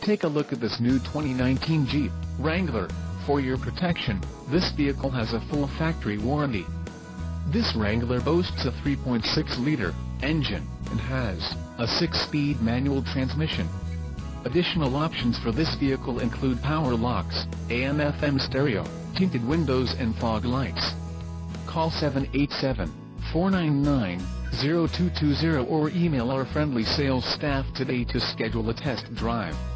Take a look at this new 2019 Jeep Wrangler. For your protection, this vehicle has a full factory warranty. This Wrangler boasts a 3.6-liter engine and has a 6-speed manual transmission. Additional options for this vehicle include power locks, AM/FM stereo, tinted windows and fog lights. Call 787-499-0220 or email our friendly sales staff today to schedule a test drive.